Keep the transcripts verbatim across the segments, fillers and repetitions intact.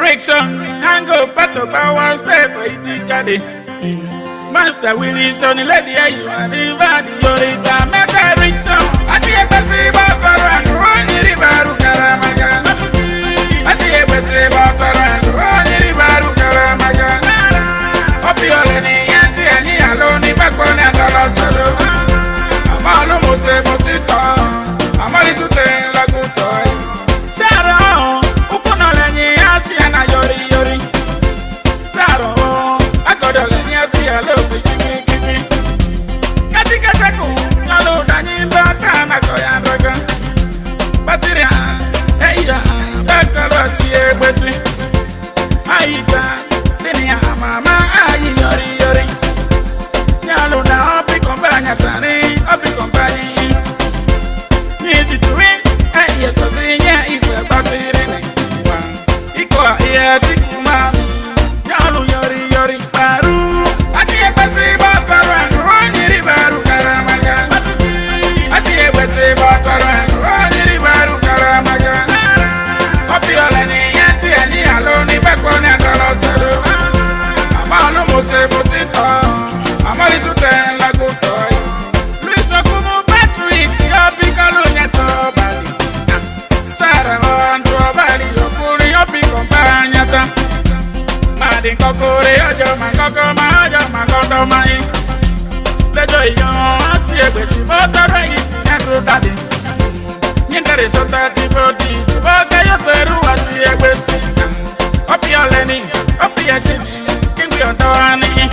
Rickson, Hango, Pato, Power, State, Itikade. Master Willie, Sonny, Lady, you are the body, Yorika, Meta Rickson. I see a Betsy Butler and Ronnie Ribaru Karamagan. I see a Betsy Butler and Ronnie Ribaru Karamagan. Opioleni, Yanti, and Yaloni, Bakon, and Dollar Solo. Amalo Mote Motito, Amali to tell a good toy. Sarah, Upunoleni, Asiana Yori Yori. Sarah, I got a leniency, I love to give me, give me. Katikataku, Nalo, Dani, Batana, Koyandraga. Batiria, hey, Bakalasi, Bessie. Aida, Denia, Mama, Ayi, Yori Yori. Yalo, now, be companion, I'll be companion. Easy to win, and yet, I say, yeah, it will battery. Equal here, Dikuma. Yalo, Yori Yori, Baru. I see a Betsy Butler and Ronnie Ribaru Karamagan. I see a Betsy Butler and Ronnie Ribaru Karamagan. Opiolani, Yanti, and Yaloni, Bakon, and Dollar Solo. Amalo Mote Motito, Amali to tell a good toy. Luis Okumu Patrick, Yopicalonia to Bali. Sarah on to a Bali, Yopuri, Yopi Companiata. Madin Kokore, Ojo, Makoko, Majo, Makoto, Mai. The joy, you see a bit of water, easy and good daddy. Yingari Sota, Divoti, Voka, Yoteru, I see a bit. Opioleni, Opiatini, King Yotoani.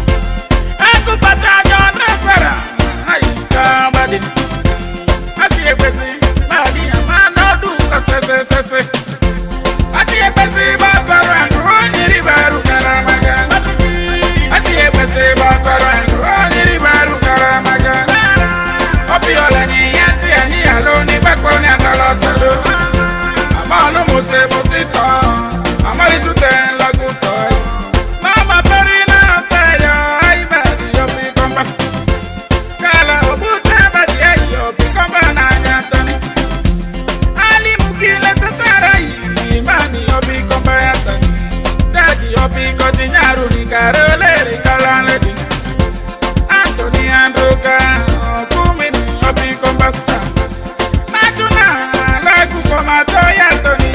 Aku Patajon, Rasara, I come, buddy. I see a bit, Madi, a man, no do, Cassese. I see a Betsy Butler and Ronnie Ribaru Karamagan. I see a Betsy Butler and Ronnie Ribaru Karamagan. Opiolani, Yanti, and Yaloni, Bakon, and Dollar Solo. Amalo Mote Motito, Amali to tell a good toy. Mama Perina, Tayo, I bet you'll be come back. Kala, Obuta, but yeah, you'll be come back, Anthony. Ali Mukila, the Sarai. Mani obi kombayata, daddy obi kotinyaru ni karole kalaledi. Anthony Androga, kumini obi kombata. Matuna lagu komato Anthony.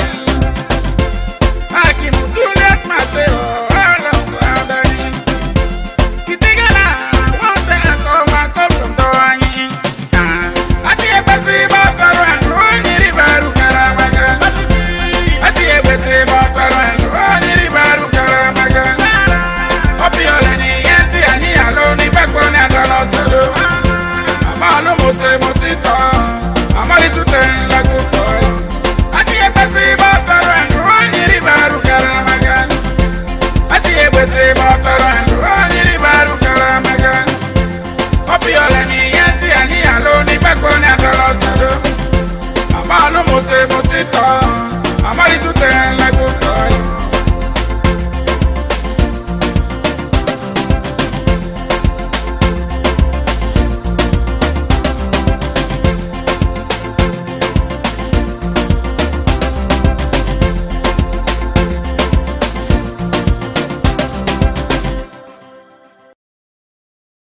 Akimutulet Mateo, ala kwadani. Kitigala, wote akoma komto anyi. Asiye basi bakaro Ronnie Ribaru Karamagan. I see a Betsy Butler and Ronnie Ribaru Karamagan. Opiolani, Yanti, and Yaloni, Bakon, and Dollar Solo. Amalo Mote Motito, Amali to tell a good boy. I see a Betsy Butler and Ronnie Ribaru Karamagan. I see a Betsy Butler and Ronnie Ribaru Karamagan. Opiolani, Yanti, and Yaloni, Bakon, and Dollar Solo. Amalo Mote Motito. Amali to tell a good